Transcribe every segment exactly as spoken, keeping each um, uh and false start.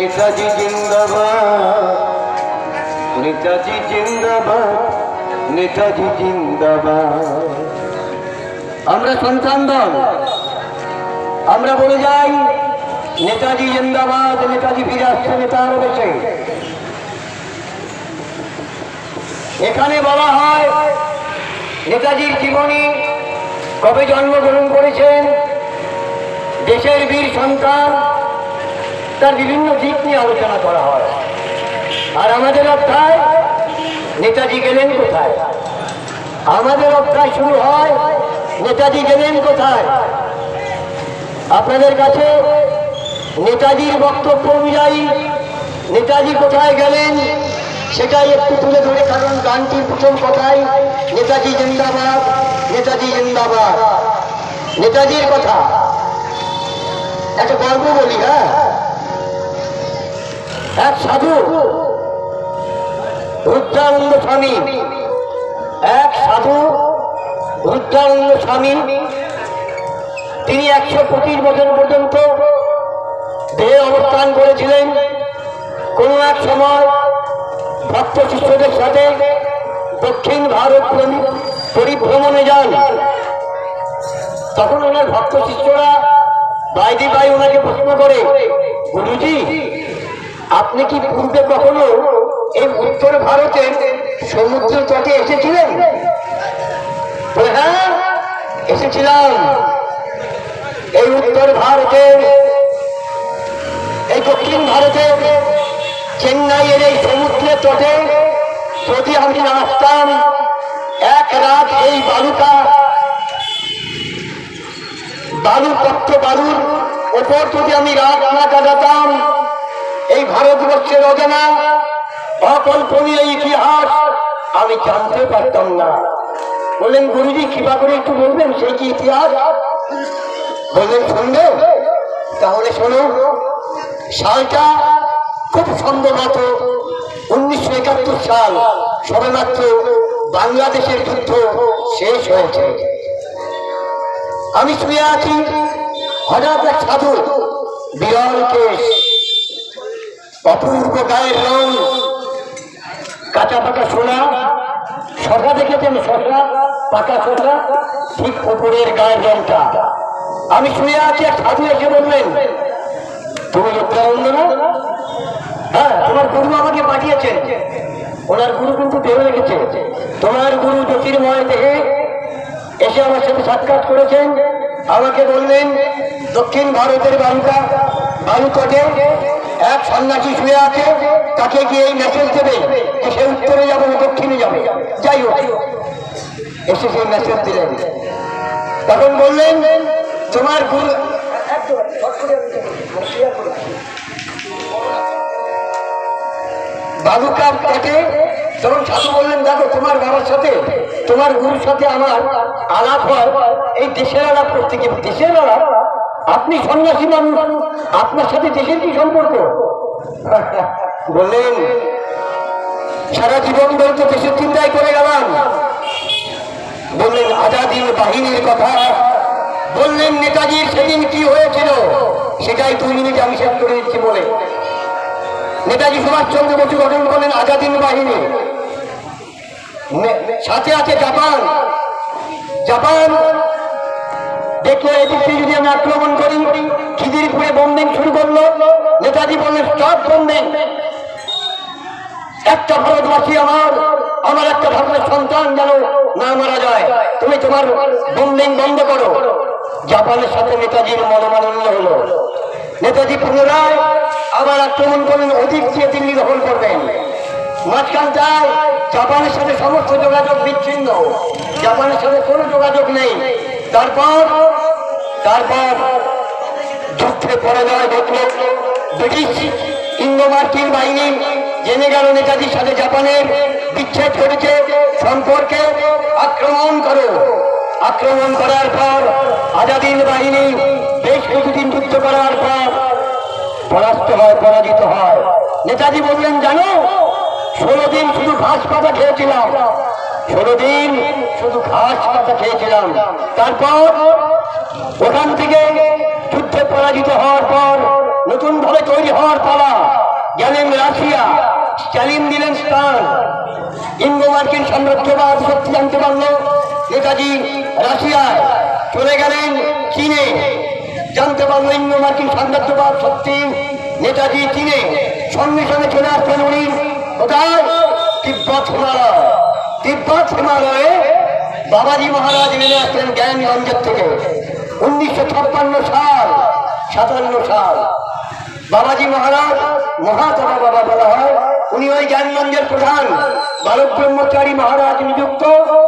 নেতাজি জিন্দাবাদ, নেতাজি জিন্দাবাদ, নেতাজি জিন্দাবাদ। আমরা সন্তান দল, আমরা বলে যাই নেতাজি জিন্দাবাদ, নেতাজি ফিরে আসছে নেতার বেশে। এখানে বলা হয় নেতাজির জীবনী, কবে জন্মগ্রহণ করেছেন, দেশের বীর সন্তান, তার বিভিন্ন দিক নিয়ে আলোচনা করা হয়। আর আমাদের অধ্যায় নেতাজি গেলেন কোথায়, আমাদের অধ্যায় শুরু হয় নেতাজি গেলেন কোথায়। আপনাদের কাছে নেতাজির বক্তব্য অনুযায়ী নেতাজি কোথায় গেলেন সেটাই একটু তুলে ধরে, কারণ গানটির প্রথম কথাই নেতাজি জিন্দাবাদ, নেতাজি জিন্দাবাদ। নেতাজির কথা একটা গল্প বলি। হ্যাঁ, এক সাধু রুদ্রানন্দ স্বামী, এক সাধু রুদ্রানন্দ স্বামী, তিনি একশো পঁচিশ বছর পর্যন্ত দেহে অবস্থান করেছিলেন। কোন এক সময় ভক্ত শিষ্যদের সাথে দক্ষিণ ভারত পরিভ্রমণে যান। তখন ওনার ভক্ত শিষ্যরা বাইরে বাই ওনাকে প্রশ্ন করে, গুরুজি আপনি কি পূর্বে কখনো এই উত্তর ভারতের সমুদ্র তটে এসেছিলেন? হ্যাঁ এসেছিলাম। এই উত্তর ভারতের, এই দক্ষিণ ভারতের চেন্নাইয়ের এই সমুদ্রের তটে যদি আমি আসতাম, এক রাত এই বালুকা বালুপত্র বালুর ওপর যদি আমি রাত না কাটাতাম, এই ভারতবর্ষের অজানা অকল্পনীয় ইতিহাস আমি জানতে পারতাম না। বললেন গুরুজি কৃপা করে একটু বলবেন সেই কি ইতিহাস? বললেন শুনবে? তাহলে শোনো। সালটা খুব সম্ভবত উনিশশো একাত্তর সাল, সবেমাত্র বাংলাদেশের যুদ্ধ শেষ হয়েছে। আমি শুয়ে আছি, হঠাৎ এক সাধু, বিরল কেশ, অপূর্ব গায়ের রং, কাঁচা পাকা সোনা, শশা দেখেছেন? শশা, পাকা শশা, ঠিক উপরের গায়ের রংটা। আমি শুয়ে আছি, এক সাধু এসে বললেন, তুমি রুদ্রানন্দ না? হ্যাঁ, তোমার গুরু আমাকে পাঠিয়েছেন। ওনার গুরু কিন্তু দেহ রেখেছে। তোমার গুরু জ্যোতির্ময় দেহে এসে আমার সাথে সাক্ষাৎ করেছেন। আমাকে বললেন দক্ষিণ ভারতের বালুকা বালুতটে এক সন্ন্যাসী শুয়ে আছে, তাকে গিয়ে এই মেসেজ দেবে যে সে উত্তরে যাবে না দক্ষিণে যাবে। যাই হোক, এসে সেই মেসেজ দিলেন। তখন বললেন তোমার গুরু, বালুকার তটে তখন সাধু বললেন, দেখো তোমার বাবার সাথে, তোমার গুরুর সাথে আমার আলাপ হয়, এই দেশের আলাপ করতে গিয়ে। দেশের আলাপ? আপনি সন্ন্যাসী মানুষ, আপনার সাথে দেশের কি সম্পর্ক? বললেন সারা জীবন বলতে দেশের চিন্তাই করে গেলাম। বললেন আজাদির বাহিনীর কথা, বললেন নেতাজির সেদিন কি হয়েছিল সেটাই দুই মিনিটে আমি শেষ করে দিচ্ছি বলে। নেতাজি সুভাষচন্দ্র বসু গঠন করলেন আজাদিন বাহিনী, সাথে আছে জাপান। জাপান দেখলো এদিকে যদি আমি আক্রমণ করি, খিদিরপুরে বোম্বিং শুরু করলো। নেতাজি বললেন স্টপ বোম্বিং, একটা ভারতবাসী আমার, আমার একটা ভারতের সন্তান যেন না মারা যায়, তুমি তোমার বোম্বিং বন্ধ করো। জাপানের সাথে নেতাজির মনোমালিন্য হলো। নেতাজি পুনরায় আবার আক্রমণ করলেন, অধিক দিয়ে দিল্লি দখল করবেন। মাঝখানটায় জাপানের সাথে সমস্ত যোগাযোগ বিচ্ছিন্ন, জাপানের সাথে কোনো যোগাযোগ নেই। তারপর তারপর যুদ্ধে পরাজয় ঘটল। ব্রিটিশ ইন্দো মার্কিন বাহিনী জেনে গেল নেতাজির সাথে জাপানের বিচ্ছেদ ঘটেছে, সম্পর্কে আক্রমণ করো। আক্রমণ করার পর আজাদিন বাহিনী বেশ কিছুদিন যুদ্ধ করার পর পরাস্ত হয়, পরাজিত হয়। নেতাজি বললেন জানো, ষোলো দিন শুধু ঘাস পাতা খেয়েছিলাম, ষোলো দিন শুধু ঘাস পাতা খেয়েছিলাম। তারপর ওখান থেকে যুদ্ধে পরাজিত হওয়ার পর নতুন ভাবে তৈরি হওয়ার পালা। গেলেন রাশিয়া, স্ট্যালিন দিলেন স্থান। ইন্দো মার্কিন সাম্রাজ্যবাদ শক্তি জানতে পারল নেতাজি রাশিয়ায়, চলে গেলেন চীনে, জানতে পারলো ইন্দো মার্কিন সাম্রাজ্যবাদ শক্তি নেতাজি চীনে। সঙ্গে সঙ্গে চলে আসলেন উনি কোথায়? তিব্বত হিমালয়। তিব্বত হিমালয়ে বাবাজি মহারাজ নেমে আসলেন জ্ঞানগঞ্জের থেকে। উনিশশো ছাপ্পান্ন সাল সাতান্ন সাল বাবাজি মহারাজ, মহাতমা বাবা বলা হয়, উনি ওই জ্ঞানগঞ্জের প্রধান বালক ব্রহ্মচারী মহারাজ নিযুক্ত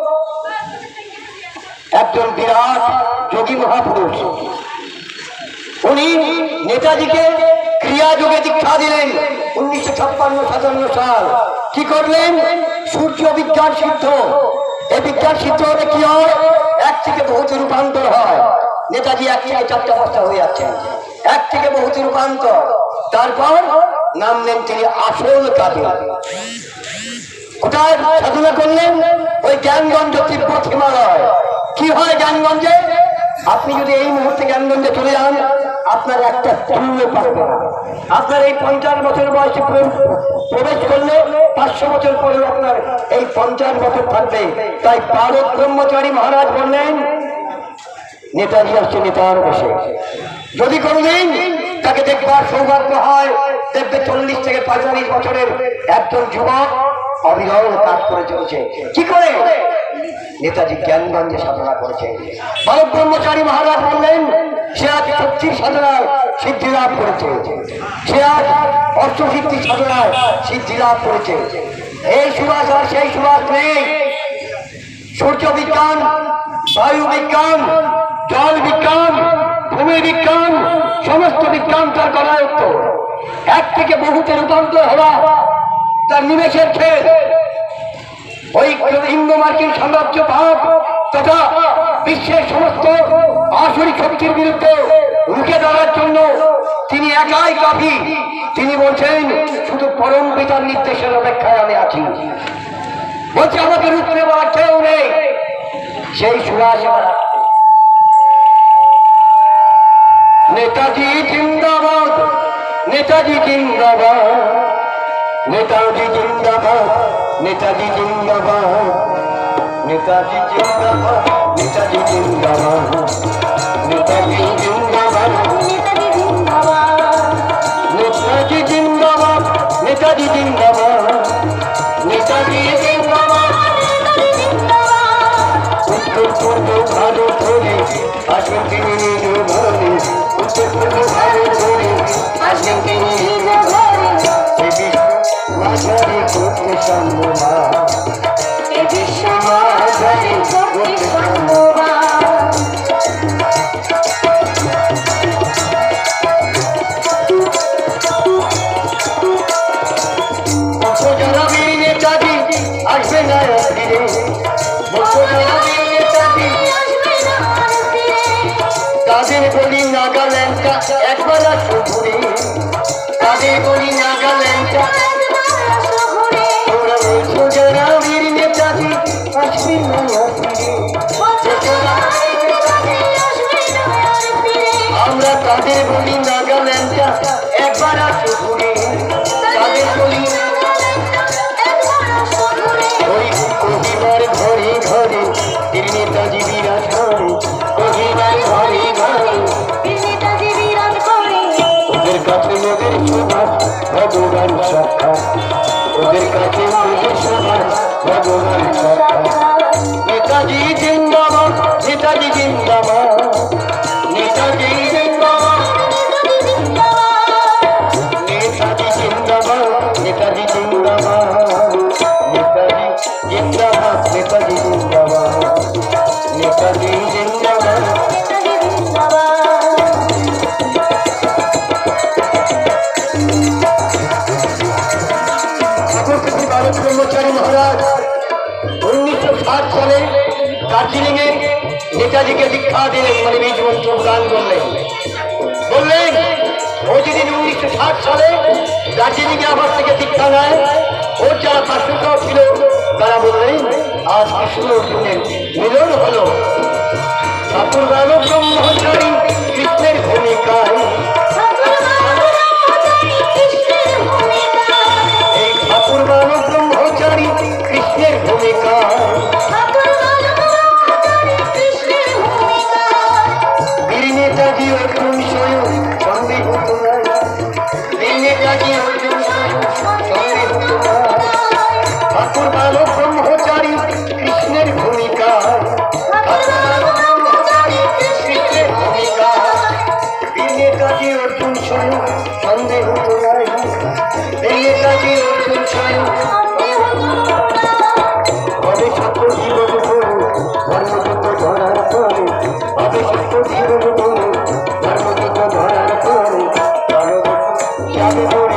একজন বিরাট যোগী মহাপুরুষ। উনি নেতাজিকে ক্রিয়া যোগে দীক্ষা দিলেন উনিশশো ছাপ্পান্ন সাতান্ন সাল। কি করলেন? সূর্য বিজ্ঞান সিদ্ধ। এই বিজ্ঞান সিদ্ধ হলে কি হয়? এক থেকে বহুতে রূপান্তর হয়। নেতাজি এক থেকে চারটা পাঁচটা হয়ে যাচ্ছেন, এক থেকে বহুতে রূপান্তর। তারপর নামলেন তিনি আসল কাজে। কোথায় সাধনা করলেন? ওই জ্ঞানগঞ্জ তিব্বত হিমালয়। কি হয় জ্ঞানগঞ্জে? আপনি যদি এই মুহূর্তে জ্ঞানগঞ্জে চলে যান, আপনার একটা চুলও পারবে না। আপনার এই পঞ্চাশ বছর বয়সে প্রবেশ করলে পাঁচশো বছর পরে আপনার এই পঞ্চাশ বছর থাকবে। তাই বালক ব্রহ্মচারী মহারাজ বললেন নেতাজি আসছে নেতার বসে। যদি কোনদিন তাকে দেখবার সৌভাগ্য হয়, দেখবে চল্লিশ থেকে পঁয়তাল্লিশ বছরের একজন যুবক অবিরল কাজ করে চলেছে। কি করে? নেতাজি জ্ঞানগঞ্জে সাধনা করেছে। বালক ব্রহ্মচারী মহারাজ বললেন সে আজ শক্তির সাধনায় সিদ্ধি লাভ করেছে, সে আজ অষ্টসিদ্ধি সাধনায় সিদ্ধি লাভ করেছে। এই সুবাস আর সেই সুবাস নেই। সূর্য বিজ্ঞান, বায়ু বিজ্ঞান, জল বিজ্ঞান, ভূমি বিজ্ঞান, সমস্ত বিজ্ঞান তার করায়ত্ত। এক থেকে বহুতে রূপান্তর হওয়া তার নিমেষের খেল। ওই ইন্দো মার্কিন সাম্রাজ্য ভাগ তথা বিশ্বের সমস্ত আসরিক শক্তির বিরুদ্ধে রুখে দাঁড়ার জন্য তিনি একাই কাফি। তিনি বলছেন শুধু পরম পিতার নির্দেশের অপেক্ষায় আমি আছি। বলছে আমাকে রুখতে বলার কেউ নেই। সেই সুরাজ নেতাজি জিন্দাবাদ, নেতাজি জিন্দাবাদ, নেতাজি জিন্দাবাদ, নেতাজি জিন্দাবাদ, নেতাজি জিন্দাবাদ, নেতাজি জিন্দাবাদ, নেতাজি জিন্দাবাদ, নেতাজি জিন্দাবাদ, নেতাজি জিন্দাবাদ, নেতাজি জিন্দাবাদ। উত্তর পূর্ব ভারত ধরে আসবেন তিনি নিজ ঘরে, উত্তর পূর্ব ভারত ধরে আসবেন তিনি নিজ ঘরে। মাঝারি করতে সম্ভবা, এ বিশ্ব মাঝারি করতে সম্ভবা। যারা বীর নেতাজি আসবে না ফিরে, যারা বীর নেতাজি তাদের বলি নাগাল্যান্ডটা একবার আসো ঘুরে, তাদের বলি নাগাল্যান্ডটা। যারা বীর নেতাজি আসবে না ফিরে, আমরা তাদের বলি নাগাল্যান্ডটা একবার আসো ঘুরে, তাদের বলি ওই কহিবার ঘরে ঘরে বীর নেতাজি বিরাজ করে, কহিবার ঘরে ঘরে ওদের কাছে ওদের সবার ভগবান সাক্ষাৎ, ওদের কাছে ওদের সবার ভগবান সাক্ষাৎ। নেতাজি জিন্দাবাদ, নেতাজি জিন্দাবাদ, নেতাজি জিন্দাবাদ, নেতাজি জিন্দাবাদ, নেতাজি জিন্দাবাদ, নেতাজি জিন্দাবাদ, নেতাজি জিন্দাবাদ, নেতাজি জিন্দাবাদ। বালক ব্রহ্মচারী মহারাজ উনিশশো ষাট সালে দার্জিলিং এ নেতাজিকে দীক্ষা দিলেন, মানে বীজ মন্ত্র প্রদান করলেন। বললেন ও যেদিন উনিশশো ষাট সালে দার্জিলিং এ আমার থেকে দীক্ষা নেয়, ওর যারা পার্শ্বরাও ছিল তারা বললেন আজ কৃষ্ণ অর্জুনের মিলন হলো। ঠাকুর বালক ব্রহ্মচারী কৃষ্ণের ভূমিকায়, সন্দেহ তো নাই এই নেতাজি অর্জুন সাই হবে সত্য জীবন ধরো ধর্মযুদ্ধ ধরার পরে হবে সত্য জীবন ধরো ধর্মযুদ্ধ ধরার পরে যাবে